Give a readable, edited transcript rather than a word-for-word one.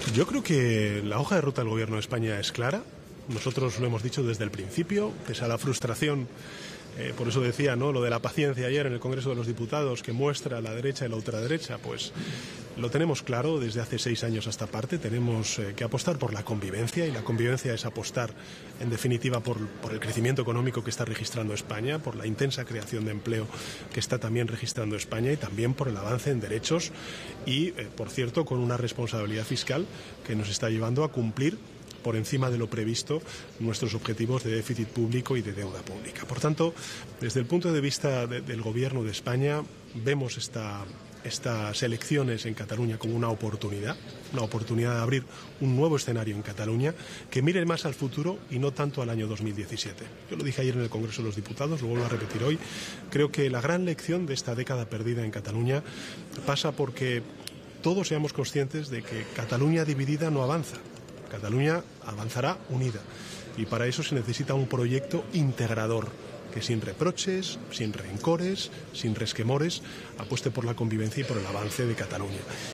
Yo creo que la hoja de ruta del Gobierno de España es clara. Nosotros lo hemos dicho desde el principio, pese a la frustración. Por eso decía, ¿no?, lo de la paciencia ayer en el Congreso de los Diputados, que muestra la derecha y la ultraderecha. Pues lo tenemos claro desde hace 6 años a esta parte. Tenemos que apostar por la convivencia, y la convivencia es apostar, en definitiva, por el crecimiento económico que está registrando España, por la intensa creación de empleo que está también registrando España, y también por el avance en derechos y, por cierto, con una responsabilidad fiscal que nos está llevando a cumplir por encima de lo previsto nuestros objetivos de déficit público y de deuda pública. Por tanto, desde el punto de vista del Gobierno de España, vemos estas elecciones en Cataluña como una oportunidad de abrir un nuevo escenario en Cataluña que mire más al futuro y no tanto al año 2017. Yo lo dije ayer en el Congreso de los Diputados, lo vuelvo a repetir hoy. Creo que la gran lección de esta década perdida en Cataluña pasa porque todos seamos conscientes de que Cataluña dividida no avanza. Cataluña avanzará unida, y para eso se necesita un proyecto integrador que, sin reproches, sin rencores, sin resquemores, apueste por la convivencia y por el avance de Cataluña.